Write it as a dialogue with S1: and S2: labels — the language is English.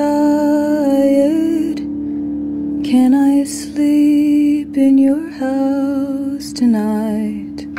S1: tired. Can I sleep in your house tonight?